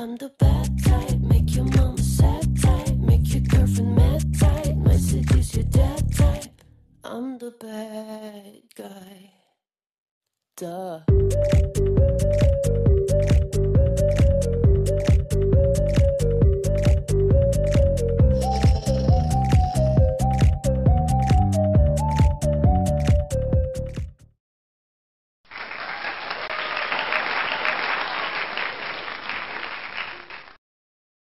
I'm the bad type, make your mama sad type, make your girlfriend mad type, might seduce your dad type. I'm the bad guy. Duh.